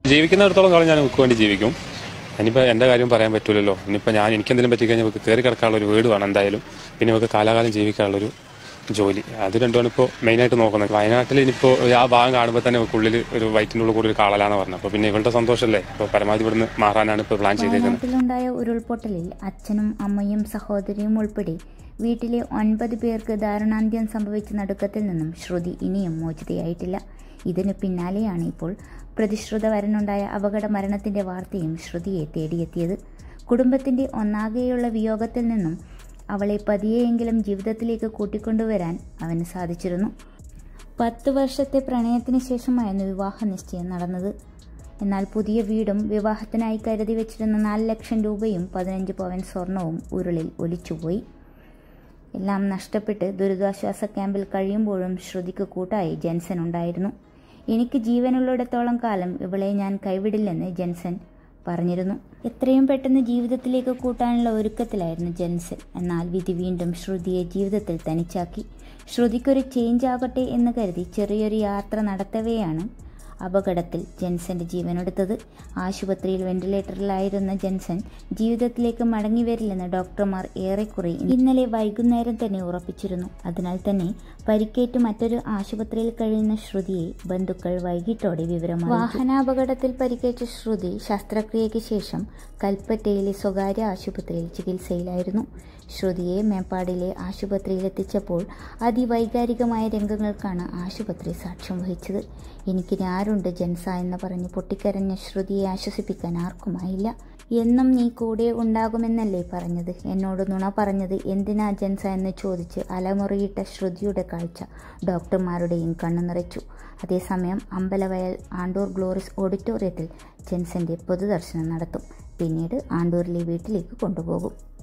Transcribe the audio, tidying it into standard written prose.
ജീവിക്കുന്നിടത്തോളം കാലം ഞാൻ നിങ്ങൾക്ക് വേണ്ടി ജീവിക്കും. ഇനിയിപ്പോൾ എൻ്റെ കാര്യം പറയാൻ പറ്റില്ലല്ലോ. ഇനിയിപ്പോൾ എനിക്കെന്തെങ്കിലും പറ്റിക്കഴിഞ്ഞാൽ നമുക്ക് കയറി കിടക്കാനുള്ള ഒരു വീട് വേണം എന്തായാലും. പിന്നെ നമുക്ക് കാലാകാലം ജീവിക്കാനുള്ളൊരു ജോലി, അത് രണ്ടുമാണ് ഇപ്പോൾ മെയിനായിട്ട് നോക്കുന്നത്. വയനാട്ടിൽ ഇനിയിപ്പോൾ ആ ഭാഗം കാണുമ്പോൾ തന്നെ ഉള്ളിൽ ഒരു വയറ്റിൻ്റെ ഉള്ളിൽ കൂടി ഒരു കാളലാണ് പറഞ്ഞത്. അപ്പോൾ പിന്നെ ഇവളുടെ സന്തോഷമല്ലേ, അപ്പോൾ പരമാവധി ഇവിടുന്ന് മാറാനാണ് ഇപ്പോൾ പ്ലാൻ ചെയ്തേക്കുന്നത്. വയനാട്ടിലുണ്ടായ ഉരുൾപൊട്ടലിൽ അച്ഛനും അമ്മയും സഹോദരിയും ഉൾപ്പെടെ വീട്ടിലെ 9 പേർക്ക് ദാരുണാന്ത്യം സംഭവിച്ച നടുക്കത്തിൽ നിന്നും ശ്രുതി ഇനിയും മോചിതയായിട്ടില്ല. ഇതിനു പിന്നാലെയാണ് ഇപ്പോൾ പ്രതിശ്രുത വരനുണ്ടായ അപകട മരണത്തിന്റെ വാർത്തയും ശ്രുതിയെ തേടിയെത്തിയത്. കുടുംബത്തിന്റെ ഒന്നാകെയുള്ള വിയോഗത്തിൽ നിന്നും അവളെ പതിയെയെങ്കിലും ജീവിതത്തിലേക്ക് കൂട്ടിക്കൊണ്ടുവരാൻ അവന് സാധിച്ചിരുന്നു. 10 വർഷത്തെ പ്രണയത്തിന് ശേഷമായിരുന്നു വിവാഹ നിശ്ചയം നടന്നത്. എന്നാൽ പുതിയ വീടും വിവാഹത്തിനായി കരുതി വെച്ചിരുന്ന 4 ലക്ഷം രൂപയും 15 പവൻ സ്വർണവും ഉരുളിൽ ഒലിച്ചുപോയി. എല്ലാം നഷ്ടപ്പെട്ട് ദുരിതാശ്വാസ ക്യാമ്പിൽ കഴിയുമ്പോഴും ശ്രുതിക്ക് കൂട്ടായി ജെൻസൻ ഉണ്ടായിരുന്നു. എനിക്ക് ജീവനുള്ളിടത്തോളം കാലം ഇവളെ ഞാൻ കൈവിടില്ലെന്ന് ജെൻസൻ പറഞ്ഞിരുന്നു. എത്രയും പെട്ടെന്ന് ജീവിതത്തിലേക്ക് കൂട്ടാനുള്ള ഒരുക്കത്തിലായിരുന്നു ജെൻസൻ. എന്നാൽ വിധി വീണ്ടും ശ്രുതിയെ ജീവിതത്തിൽ തനിച്ചാക്കി. ശ്രുതിക്കൊരു ചേഞ്ച് ആകട്ടെ എന്ന് കരുതി ചെറിയൊരു യാത്ര നടത്തവെയാണ് അപകടത്തിൽ ജെൻസന്റെ ജീവനെടുത്തത്. ആശുപത്രിയിൽ വെന്റിലേറ്ററിലായിരുന്ന ജെൻസൻ ജീവിതത്തിലേക്ക് മടങ്ങി വരില്ലെന്ന് ഡോക്ടർമാർ ഏറെക്കുറെ ഇന്നലെ വൈകുന്നേരം തന്നെ ഉറപ്പിച്ചിരുന്നു. അതിനാൽ തന്നെ പരിക്കേറ്റ് മറ്റൊരു ആശുപത്രിയിൽ കഴിയുന്ന ശ്രുതിയെ ബന്ധുക്കൾ വൈകിട്ടോടെ വിവരമായി. വാഹനാപകടത്തിൽ പരിക്കേറ്റ ശ്രുതി ശസ്ത്രക്രിയയ്ക്ക് ശേഷം കൽപ്പറ്റയിലെ സ്വകാര്യ ആശുപത്രിയിൽ ചികിത്സയിലായിരുന്നു. ശ്രുതിയെ മേപ്പാടിലെ ആശുപത്രിയിലെത്തിച്ചപ്പോൾ അതിവൈകാരികമായ രംഗങ്ങൾക്കാണ് ആശുപത്രി സാക്ഷ്യം വഹിച്ചത്. എനിക്കിനി ആരുണ്ട് ജെൻസ എന്ന് പറഞ്ഞ് പൊട്ടിക്കരഞ്ഞ ശ്രുതിയെ ആശ്വസിപ്പിക്കാൻ ആർക്കുമായില്ല. എന്നും നീ കൂടെ ഉണ്ടാകുമെന്നല്ലേ പറഞ്ഞത്, എന്നോട് നുണ പറഞ്ഞത് എന്തിനാ ജെൻസ എന്ന് ചോദിച്ച് അലമുറിയിട്ട ശ്രുതിയുടെ കാഴ്ച ഡോക്ടർമാരുടെയും കണ്ണു നിറച്ചു. അതേസമയം അമ്പലവയൽ ആണ്ടൂർ ഗ്ലോറിസ് ഓഡിറ്റോറിയത്തിൽ ജെൻസന്റെ പൊതുദർശനം നടത്തും. പിന്നീട് ആണ്ടൂരിലെ വീട്ടിലേക്ക് കൊണ്ടുപോകും.